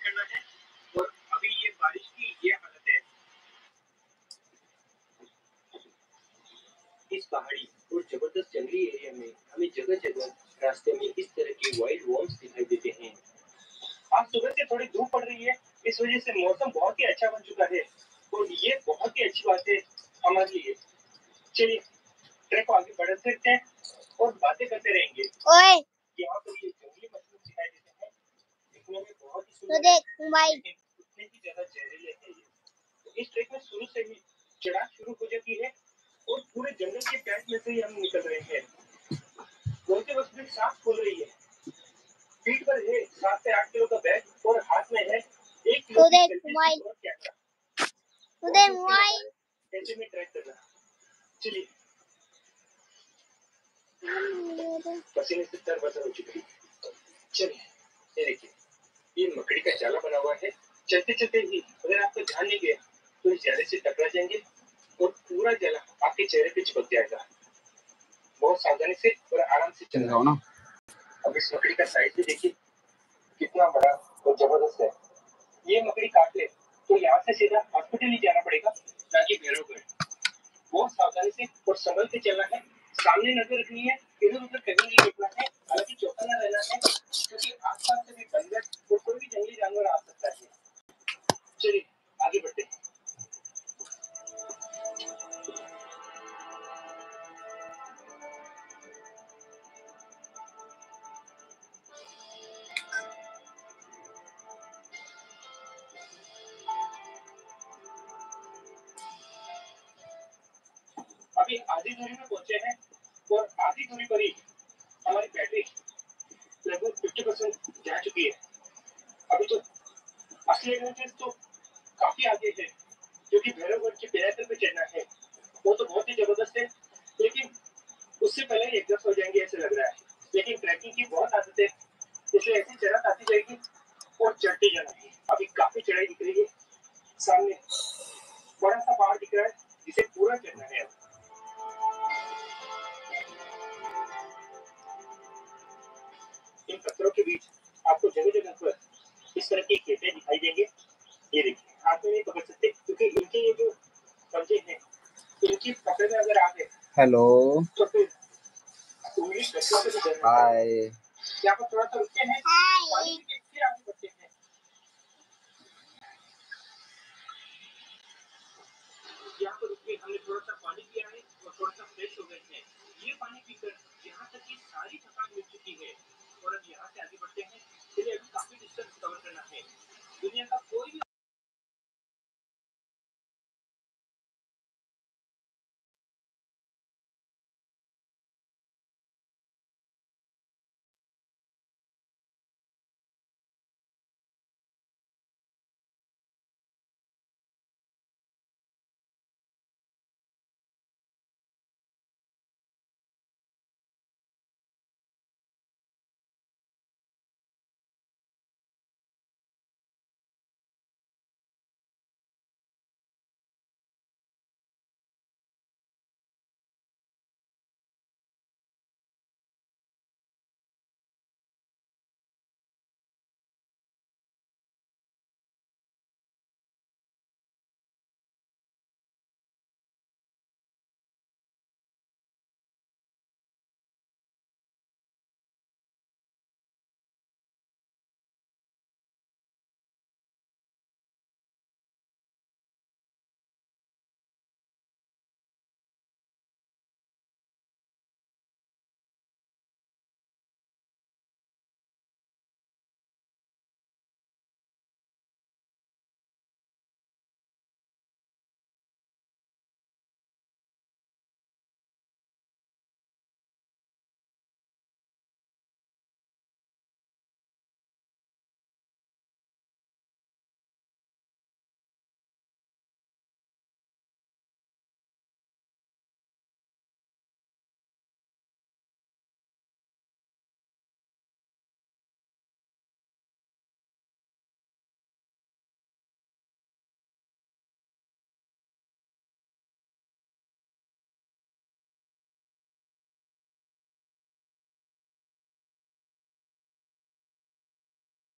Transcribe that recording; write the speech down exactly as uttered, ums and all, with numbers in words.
करना है। और अभी ये बारिश की ये हालत है। इस पहाड़ी और जबरदस्त जंगली एरिया में हमें जगह जगह रास्ते में इस तरह के वाइल्ड वॉर्म्स दिखाई देते हैं। आज सुबह से थोड़ी धूप पड़ रही है, इस वजह से मौसम बहुत ही अच्छा बन चुका है और ये बहुत ही अच्छी बात है हमारे लिए। चलिए ट्रैक को आगे बढ़ते रहते हैं और बातें करते रहेंगे। ओए यहाँ पर ये जंगली मशरूम दिखाई देते हैं, दिखने में बहुत ही तो सुंदर देख मोबाइल उतने ही ज्यादा जहरीले हैं ये। तो इस ट्रैक में शुरू से ही चढ़ाई शुरू हो जाती है और पूरे जंगल के कैंप में से ही हम निकल रहे हैं। बोलते वक्त भी सांस फूल रही है। पीठ पर है सात से आठ किलो का बैग और हाथ में है एक किलो तो की देख सेल्फी मोबाइल स्टिक और कैमरा। तो देख मोबाइल ऐसे में ट्रैक करना। चलिए पसीने से तरबतर हो चुके हैं। चलिए ये देखिए, ये मकड़ी का जाला बना हुआ है। चलते चलते ही अगर आपको ध्यान नहीं गया तो इस जाले से टकरा जाएंगे और पूरा जाला आपके चेहरे पे चिपक जाएगा। बहुत सावधानी से और आराम से चलना ना। अब इस मकड़ी का साइज भी देखिए कितना बड़ा और जबरदस्त है। ये मकड़ी काट ले तो यहाँ से सीधा हॉस्पिटल ही जाना पड़ेगा, ना कि भैरवगढ़। बहुत सावधानी से और संभल के चलना है। सामने नजर रखनी है, इधर उधर कहीं नहीं देखना है, हालांकि चौकन्ना रहना है क्योंकि आसपास से भी बंदर और कोई भी जंगली जानवर आ सकता है। चलिए आगे बढ़ते हैं। अभी आधी दूरी में पहुंचे हैं और आधी दूरी पर ही हमारी बैटरी लगभग फिफ्टी परसेंट जा चुकी है। अभी तो असली एडवेंचर तो काफी आगे है, क्योंकि भैरवगढ़ के पिनाकल पे चढ़ना है। वो तो बहुत ही जबरदस्त है, लेकिन उससे पहले ही एग्जॉस्ट हो जाएंगे ऐसे लग रहा है। लेकिन ट्रैकिंग की बहुत आदत है, इसलिए ऐसी चढ़त आती जाएगी और चढ़ते जाना है। अभी काफी चढ़ाई दिख रही है, सामने बड़ा सा पहाड़ दिख रहा है जिसे पूरा चढ़ना है। इन पत्थरों के बीच आपको जगह जगह पर इस तरह की खेतें दिखाई देंगे। ये देखिए, हाथ में नहीं पकड़ सकते क्योंकि इनके ये जो पंजे हैं, इनकी पकड़ में अगर आ गए हेलो तो फिर उंगली कटने से भी डर लगता है। हाय यहाँ पर थोड़ा सा